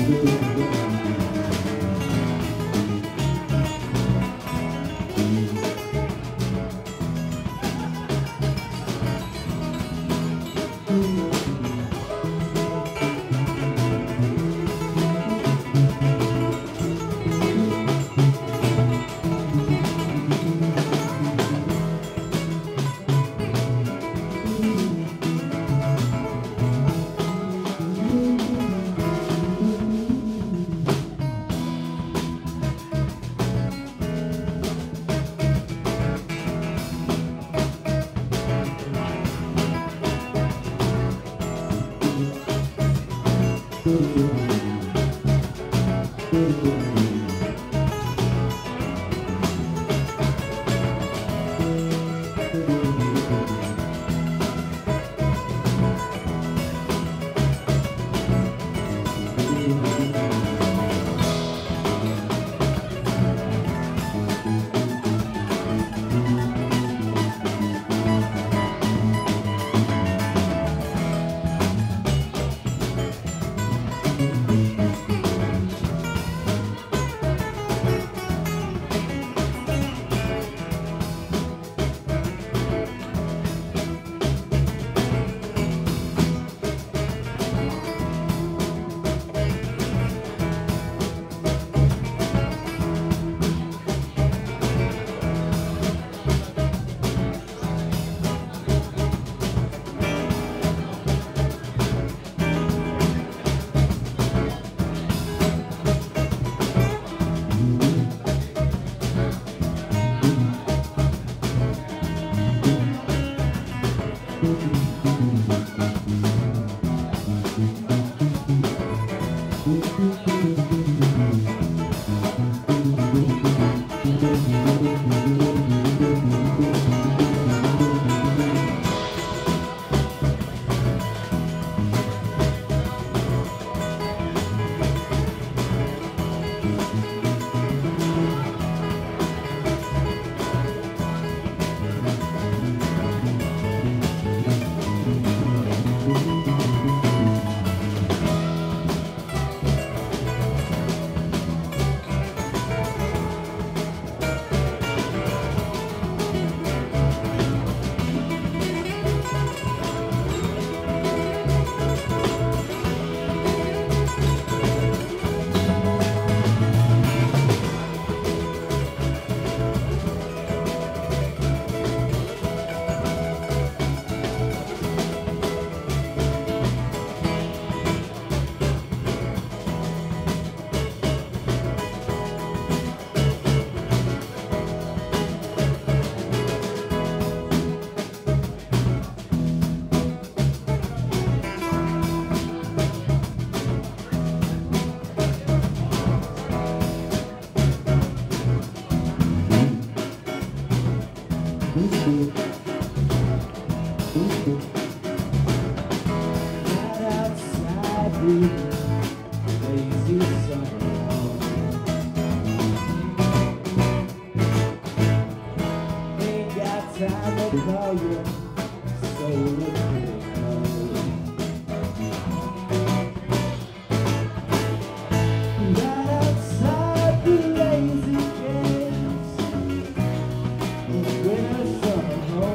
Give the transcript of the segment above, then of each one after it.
Where's the home?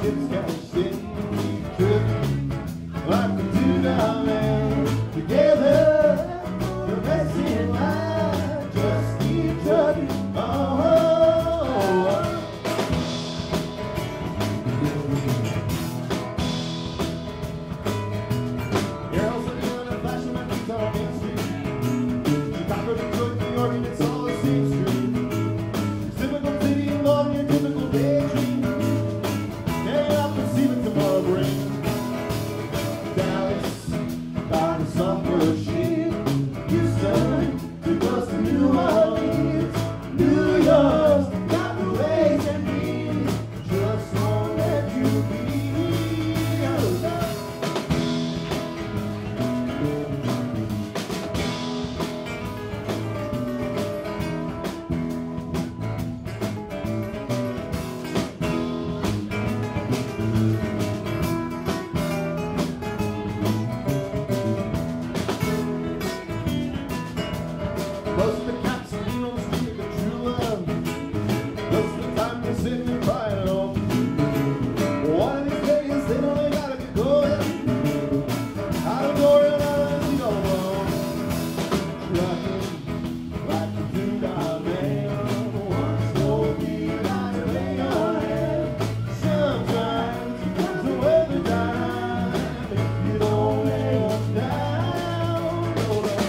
ships cashed in, keep tripping like the two diamonds together. The rest in life just keep trucking. Girls are doing a fashion and beats on Main Street. Chicago, Detroit, New York, and it's all the same street. Typical city along your typical daydream. Hang out and see what tomorrow brings. Dallas, by the summer sheet. Houston, too close to New Orleans. New York's got the ways and means. Just won't let you be. Most of the cats are lean on the street with true love. Most of the time they're sitting and crying at home. One of these days they know they gotta get going. Out of door and out of the alone. Trucking like the two diamond. Once told me like a lay on hand. Sometimes it comes away the dime. If you don't lay them down, no, no.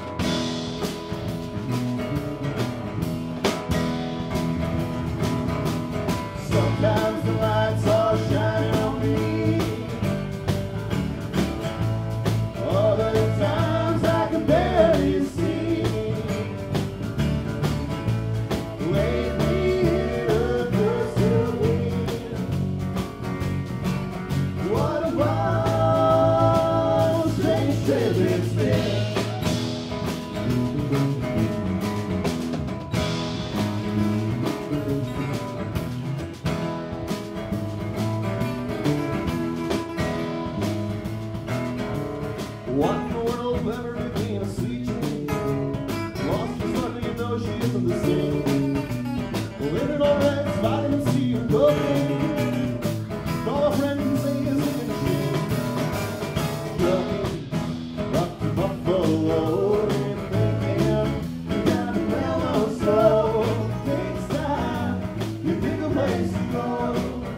Sometimes the lights are shining on me. Other times I can barely see. Lately it occurs to me, what a wild, strange trip it's been. What in the world ever became a sweet dream? Lost her son, you know she isn't the same. Living on reds, vitamin C and cocaine. All her friends say is in a shame. Trucking up to Buffalo and thinking you gotta mellow slow. Takes time, you pick a place to go.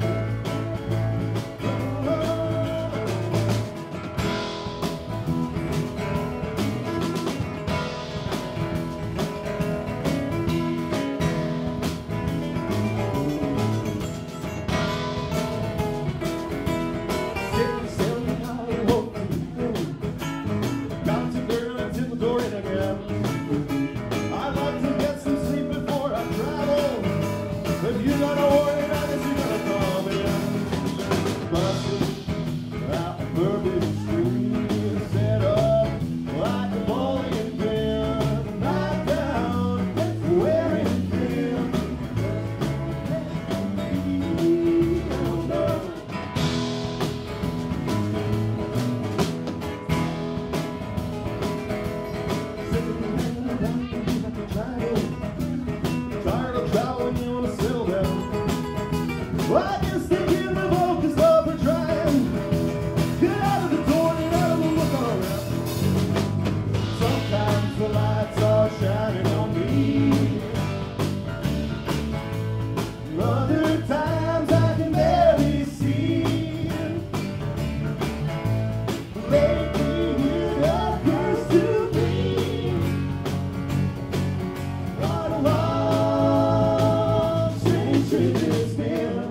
If you gotta worry about it, you gotta call me up. Busted out the Bourbon Street, set up like a bowling pin, knocked down, wearing thin. Tired of traveling, you wanna settle down. Well, I can stick in the focus of her trying. Get out of the door and out of the look around. Sometimes the lights are shining on me. Other times I can barely see. Lately it occurs to me, what a wild, strange trip it's been.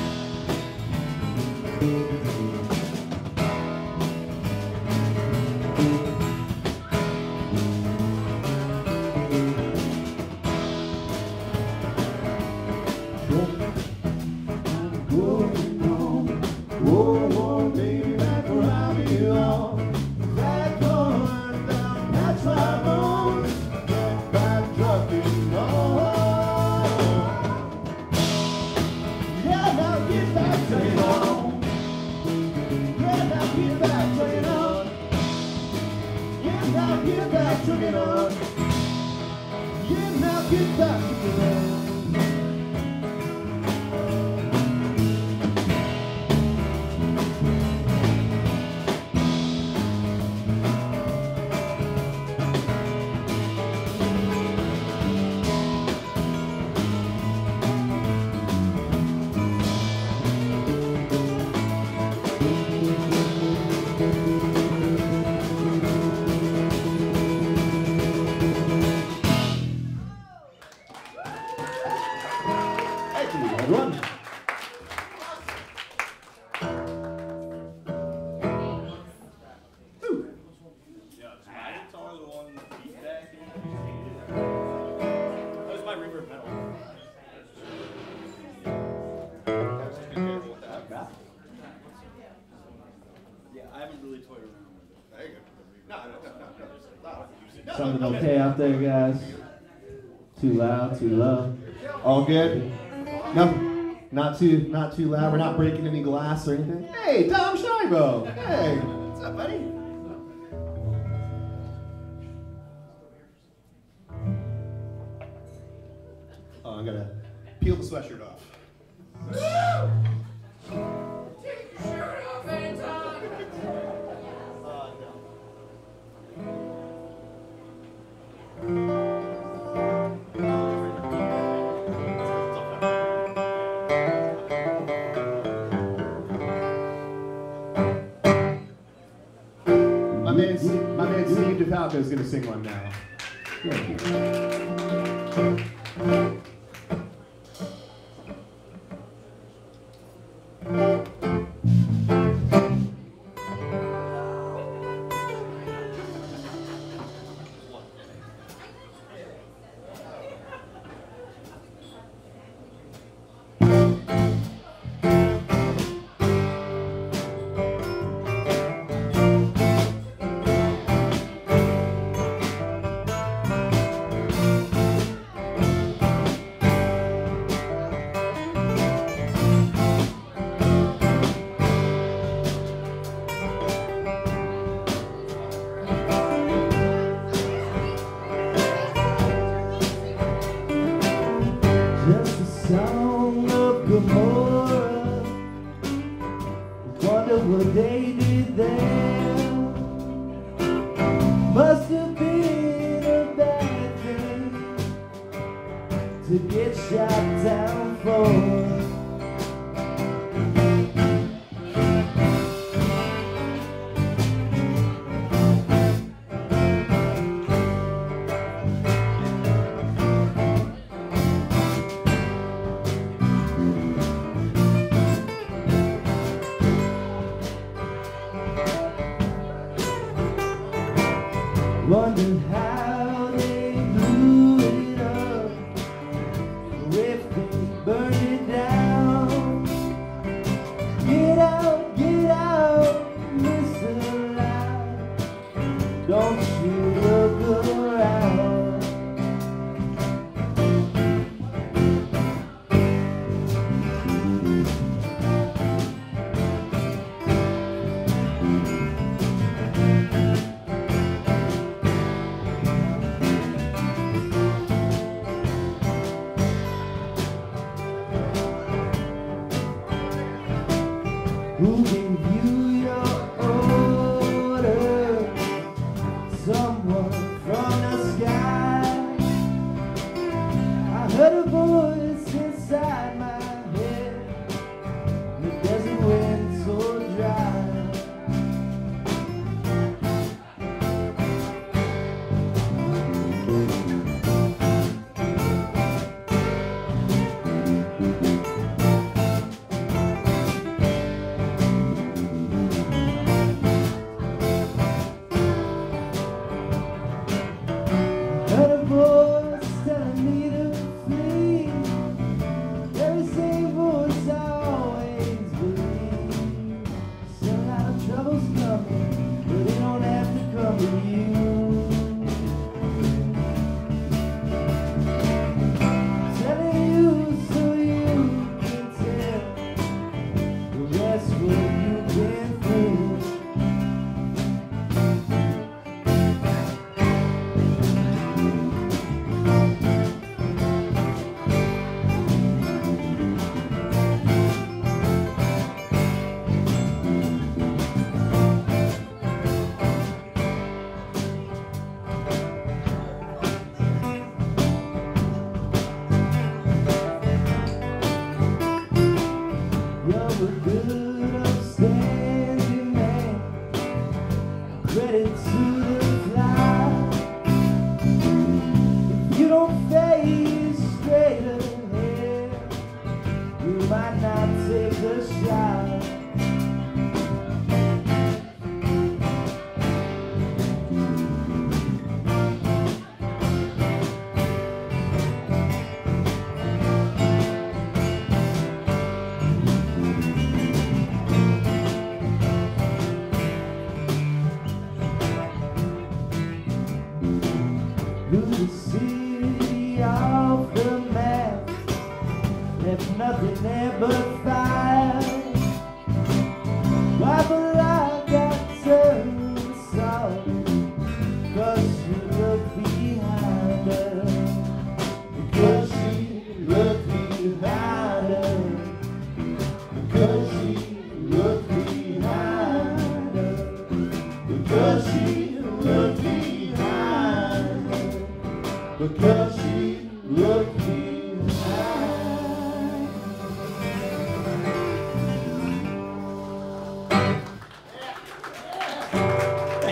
Going home, oh, baby, back where I belong. That going down, that's my bones. Back trucking on. Yeah, now get back train on. Yeah, now get back train on. Yeah, now get back train on. Yeah, now get back train on. really toyed around with it. There you go. No. Something okay out there, guys? Too loud, too low? All good? No, not too loud. We're not breaking any glass or anything. Hey, Dom Shibo. Hey, what's up, buddy? Oh, I'm gonna peel the sweatshirt off. Take your shirt off, Anton! My man Steve DeFalco is gonna sing one now.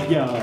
Thank y'all.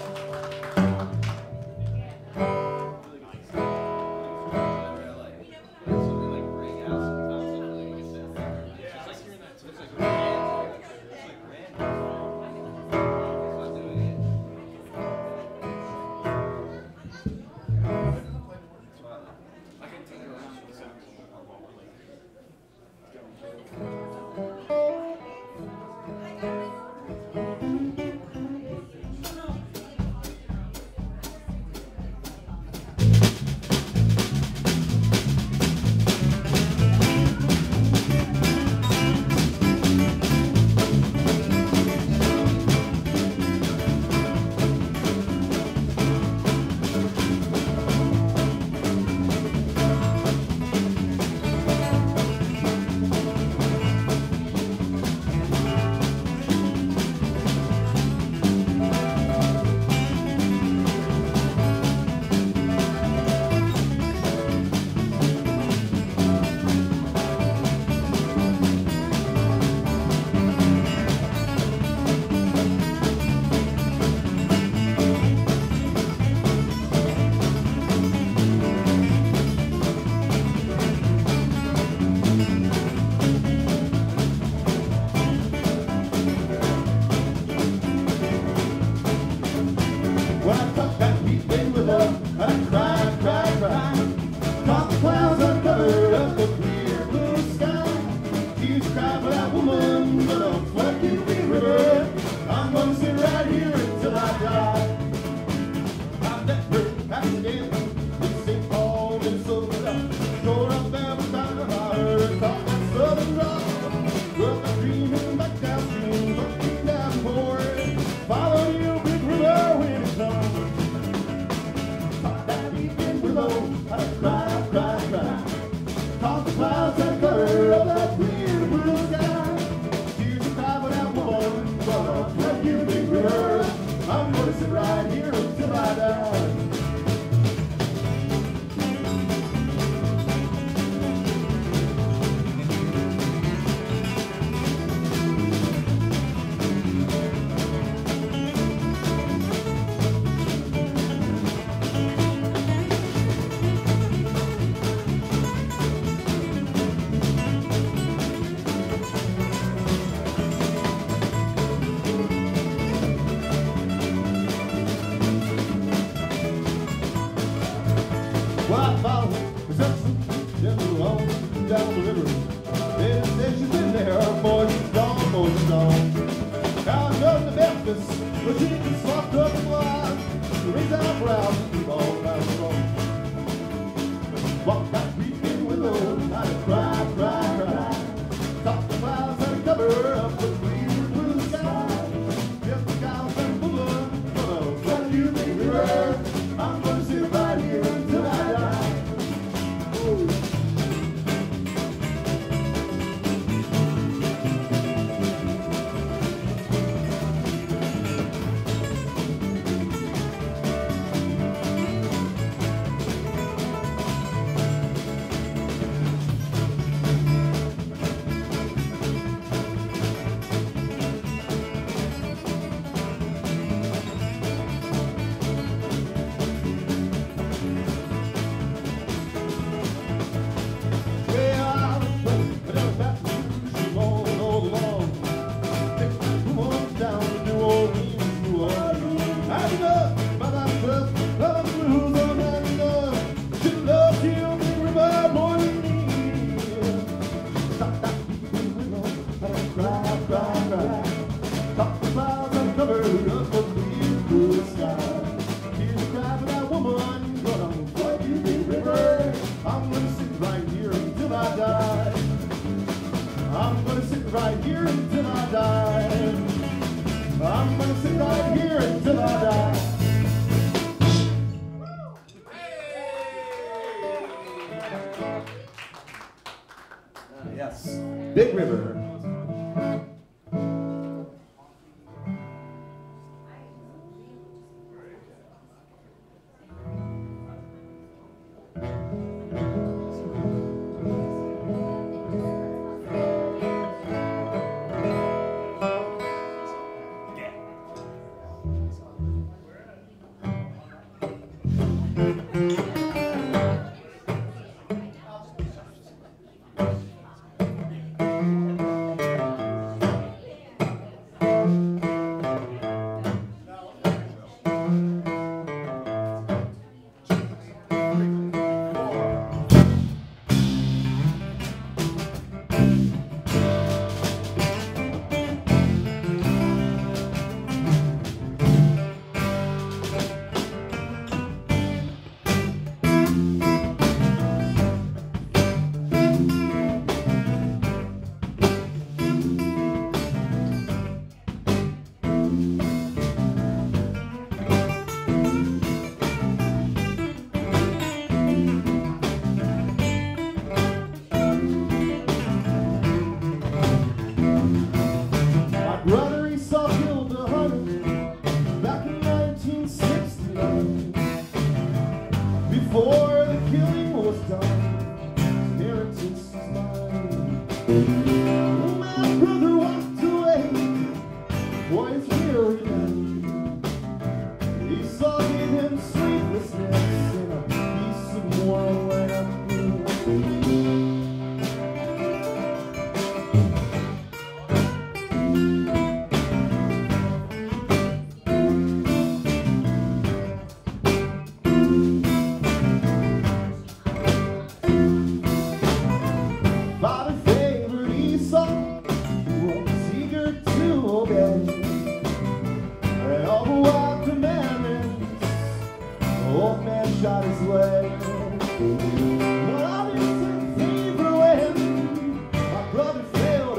Big River.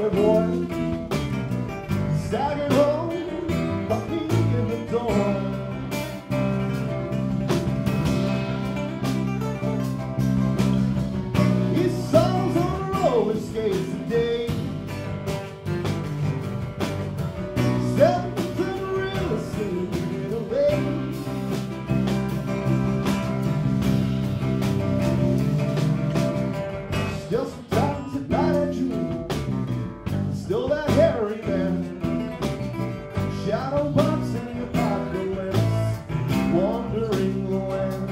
water boy staggered home, caught me in the door. His songs on roller skates today, selling some real estate in LA. Still sometimes at night I dream, still that hairy man, shadow boxing the apocalypse, wandering the land.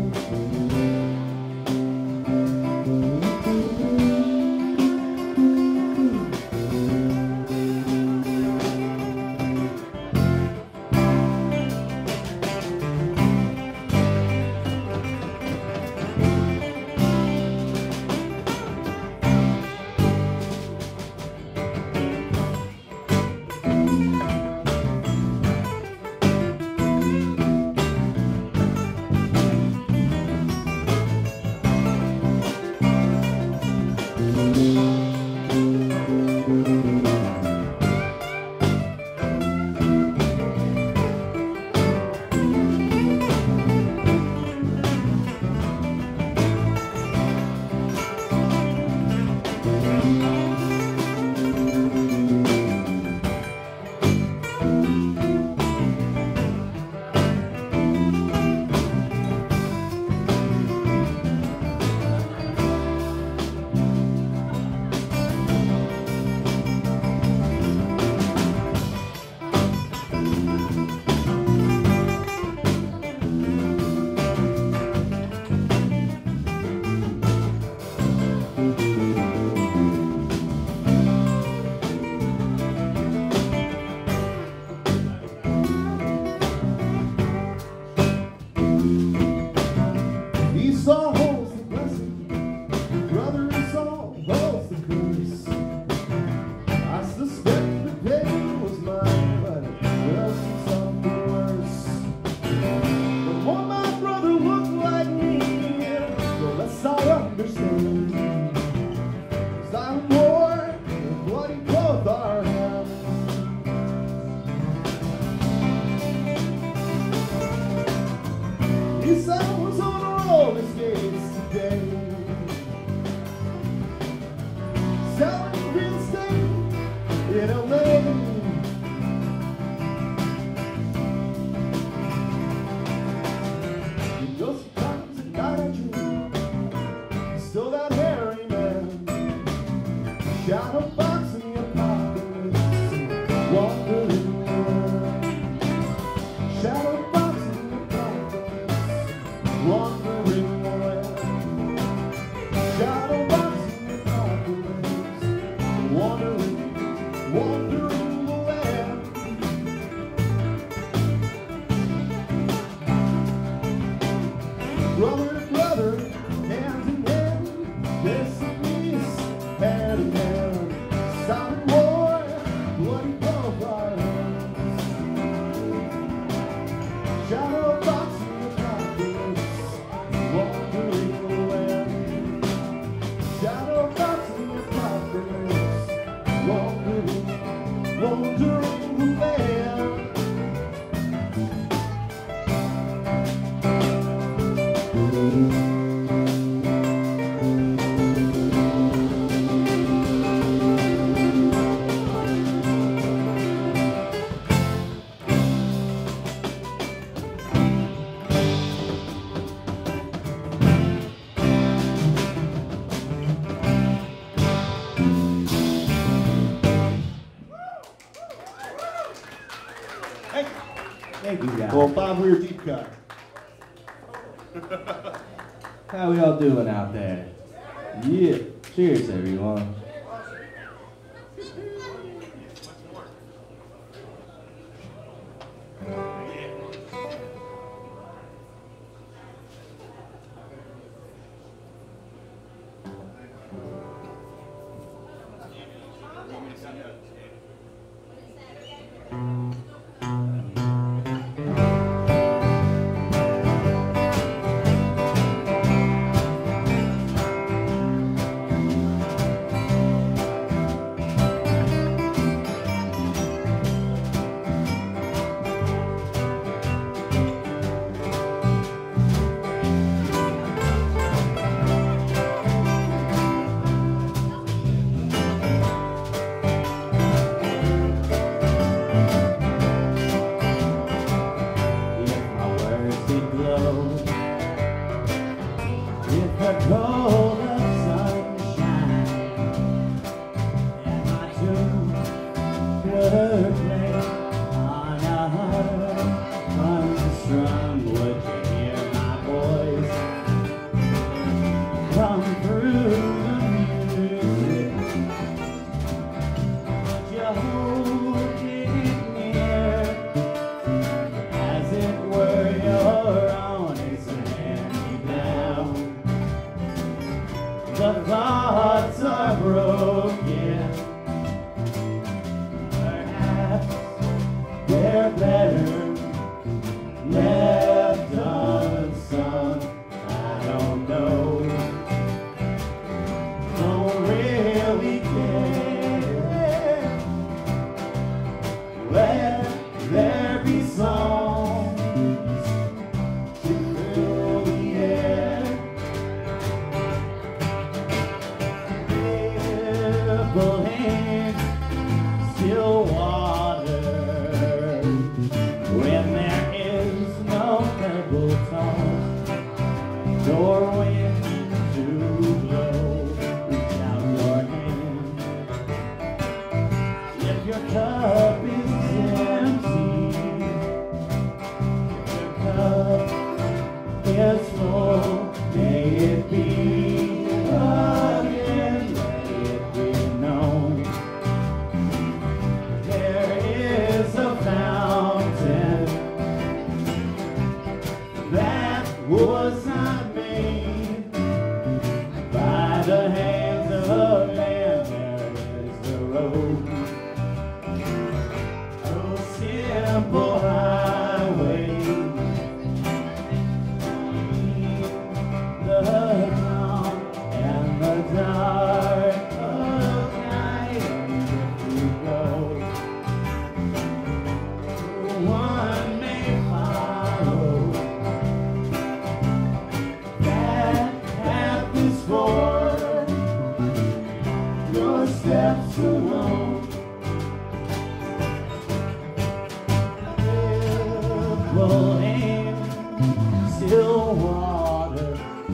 Esau holds the blessing, brother Esau holds the curse. I suspect the pain was mine, but it was something worse. The more my brother looked like me, the less I understand. 'Cause I'm more than bloody clothed our hands. Esau was on a roller skates today, selling real estate in LA. Just sometimes at night I dream, still that hairy man, shadow boxing the apocalypse, wandering around. Shadow boxing the apocalypse, wandering around. Shadow boxing the apocalypse, wandering the land. Brother to brother, hand in hand, this and this, hand in hand. Silent war, bloody bonfires. Shadow boxing the apocalypse, wandering the land. Shadow boxing the apocalypse, wandering the land. Thank you, guys. Well, Bob, we're deep cut. How we all doing out there? Yeah. Cheers, everyone. another plane on a unstrung. Would you hear my voice come through the music? Would you hold it near as it were your own? It's a hand-me-down. The thoughts are broken. Perhaps they're better left unsung. I don't know. Don't really care. Let there be songs to fill the air. Ripple hands, still water. When there is no pebble toss, nor wind to blow, reach out your hand. If your cup is empty, if your cup is full, may it be again, let it be known. There is a fountain that was not made by the hands of man. There is the road, a simple highway, the ground and the dark of night. And if you go, one may follow. That path is for your steps alone. Ripple and still water.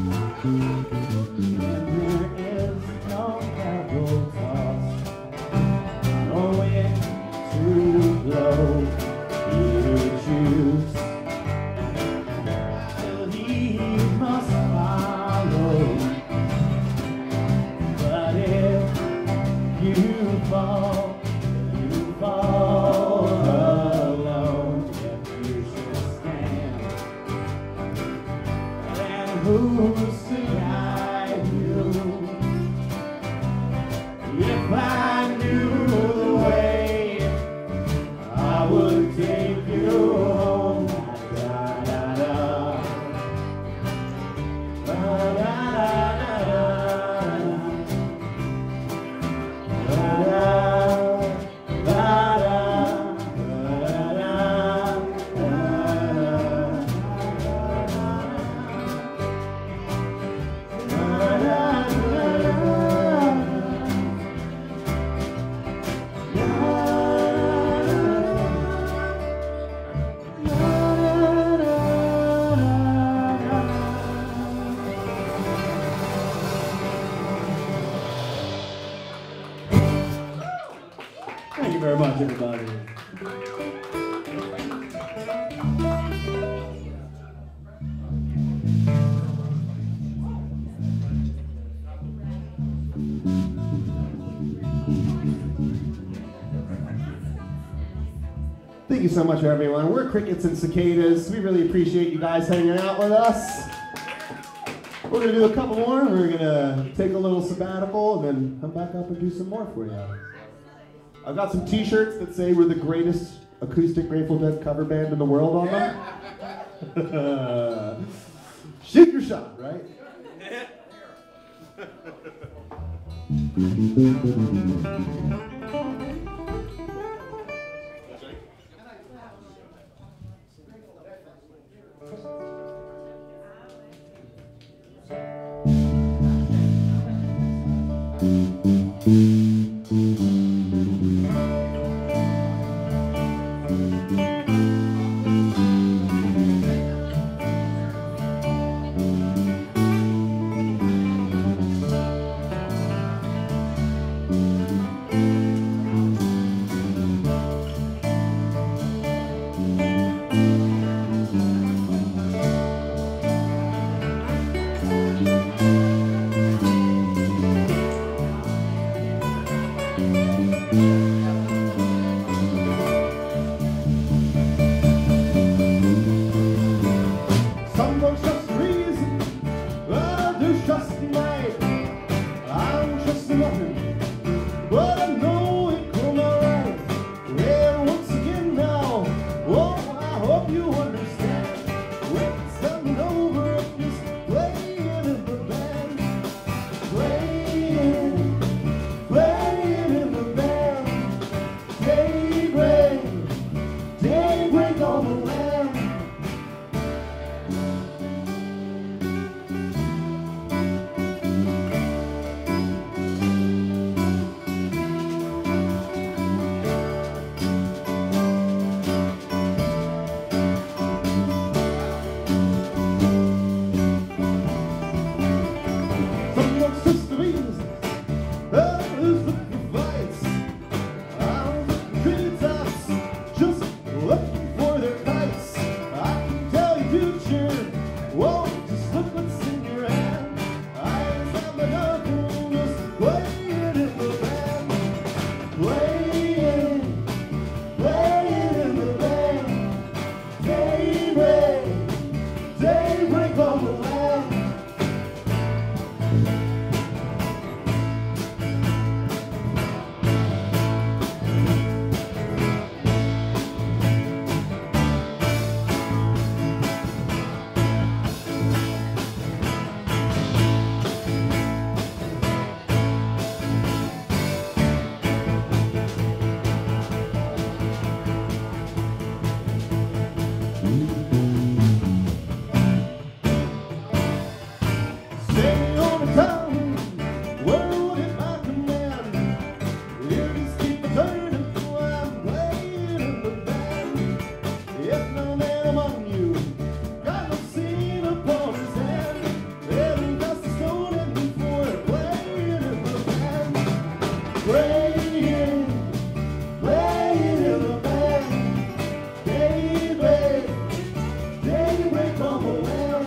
And there is no pebble toss, no wind to blow. You choose to leave must follow. But if you fall alone. If you should stand, then who's to guide you? If I knew the way, I would take you home. Da da da, da da Thank you very much, everybody. Thank you so much, everyone. We're Crickets and Cicadas. We really appreciate you guys hanging out with us. We're going to do a couple more. We're going to take a little sabbatical and then come back up and do some more for you. I've got some t-shirts that say we're the greatest acoustic Grateful Dead cover band in the world on them. Shoot your shot, right? playing in the band. Daybreak on the land. Stay on the town, world at my command. Here just keep turning, I'm playing in the band. If no man among you got no scene upon his hand, then cast a stone at me for playing in the band. Playing in the band. Daybreak on the land.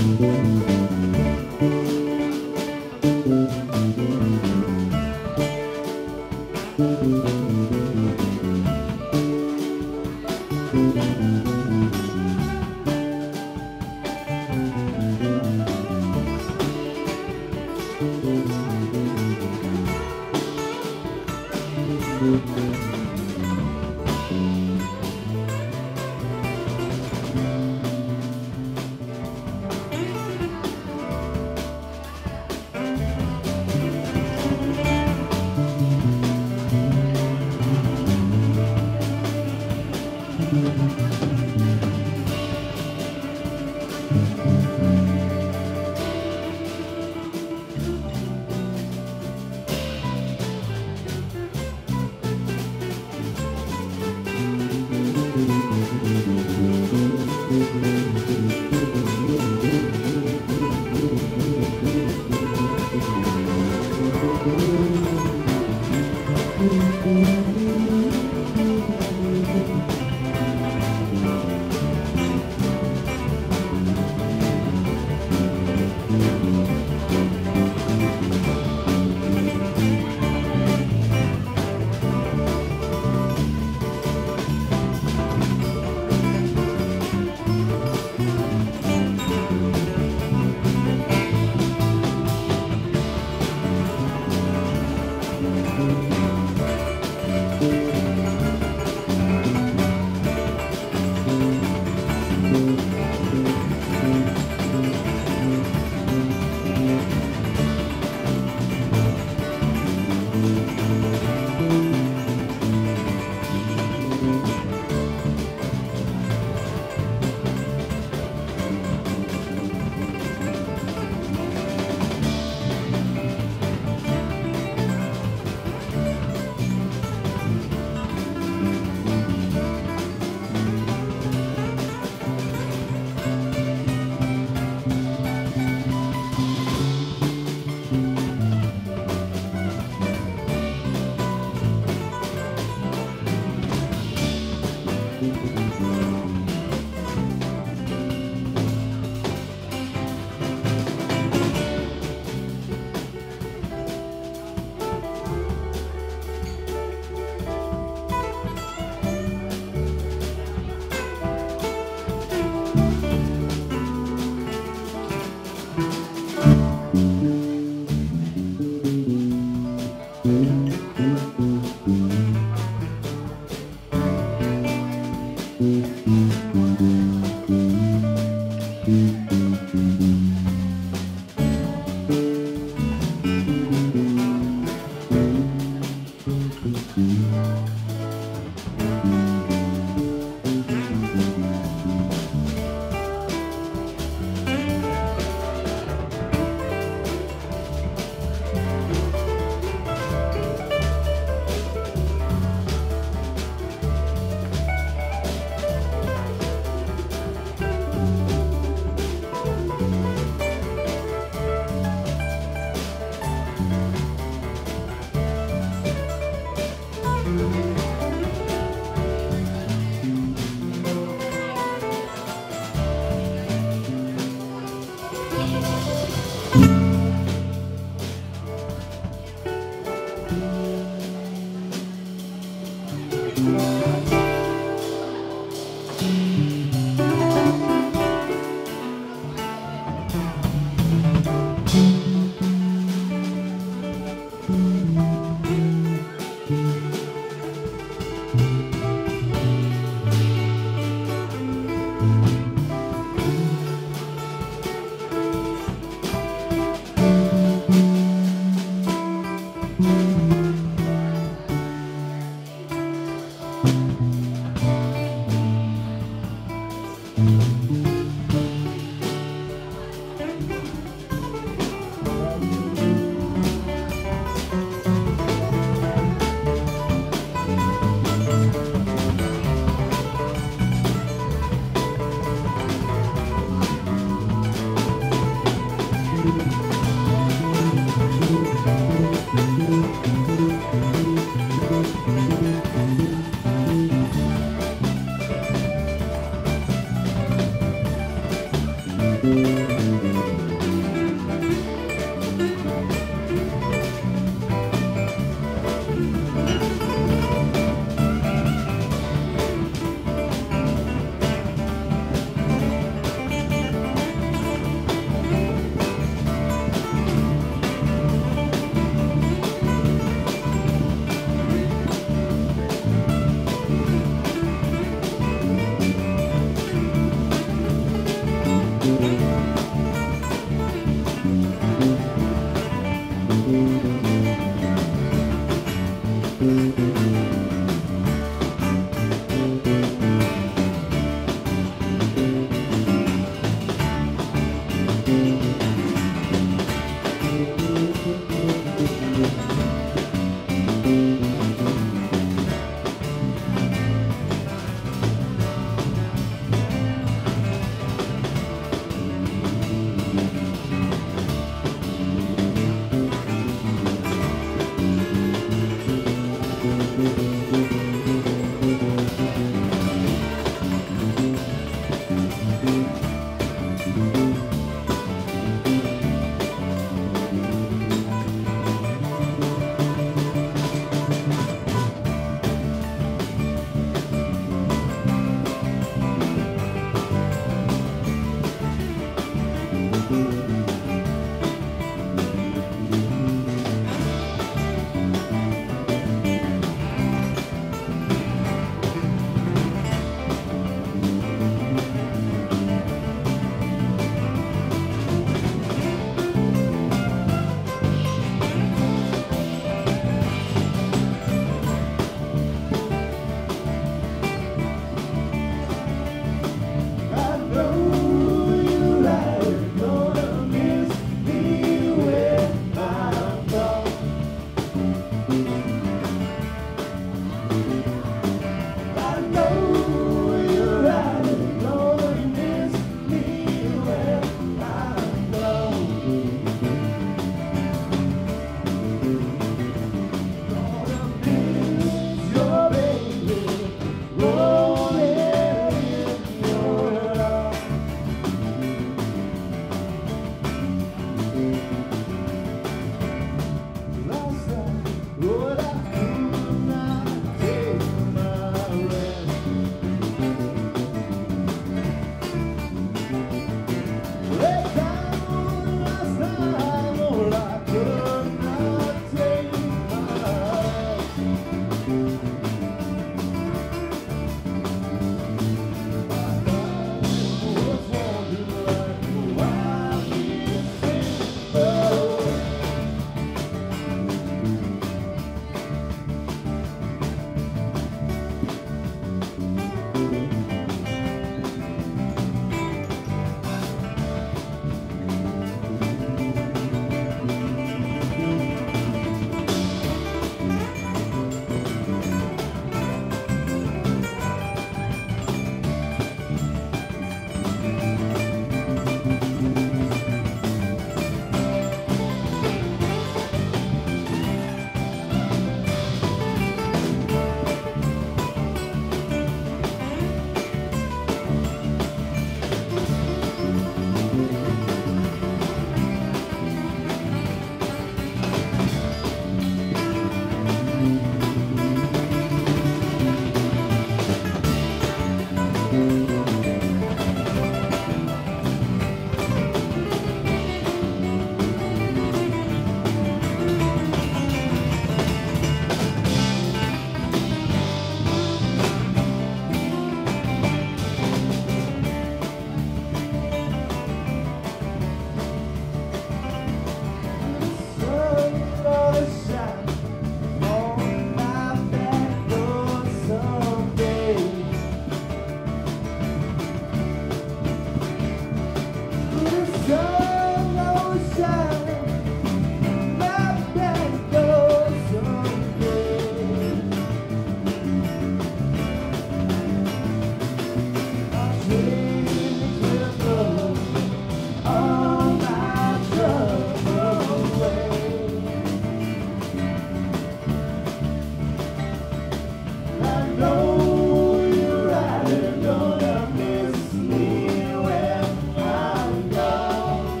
Gonna miss me when I'm gone.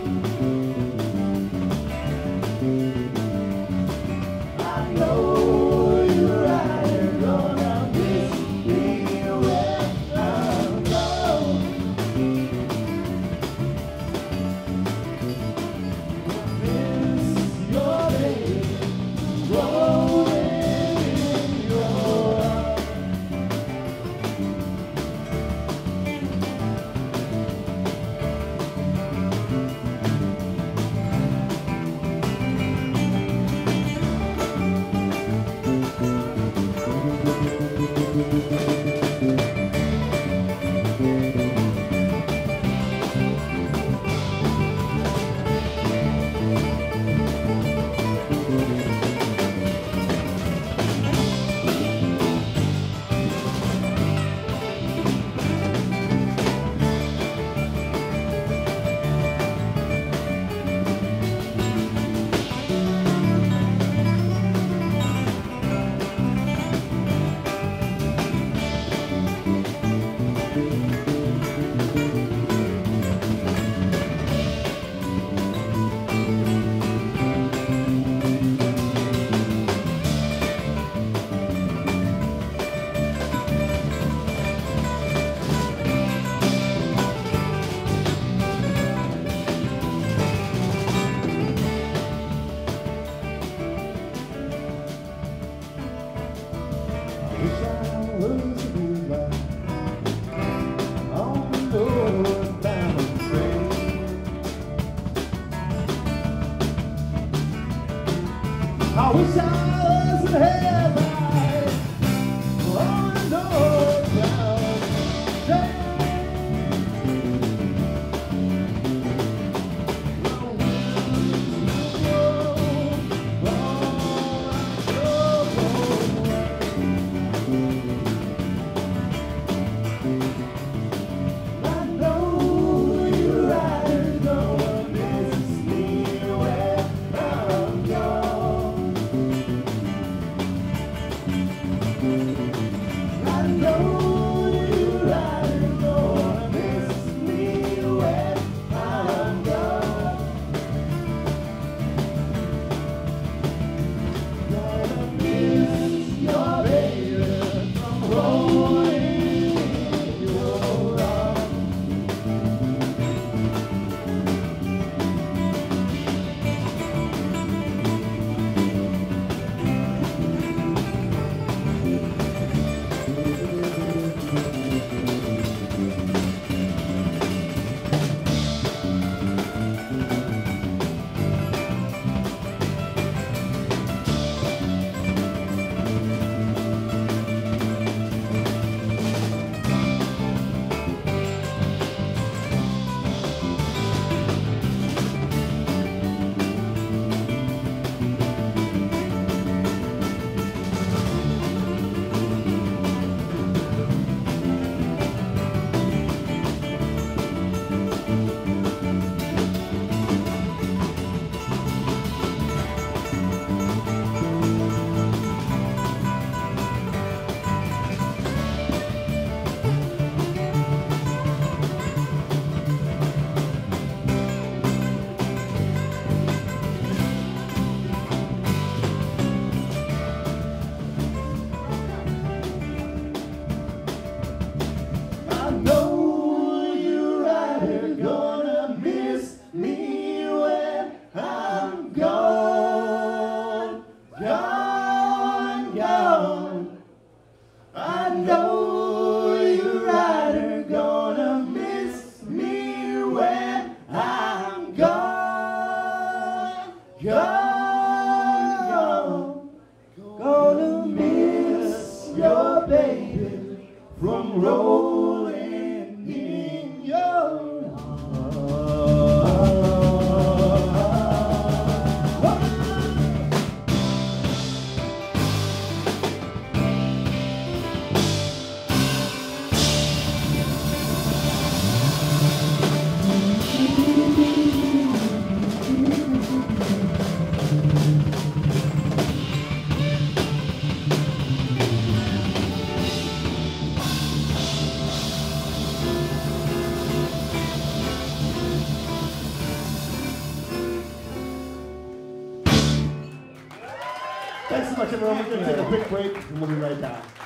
I wish I was in heaven. Oh, no, gonna miss your baby from rolling in your Thanks so much, everyone. We're going to take a quick break, and we'll be right back.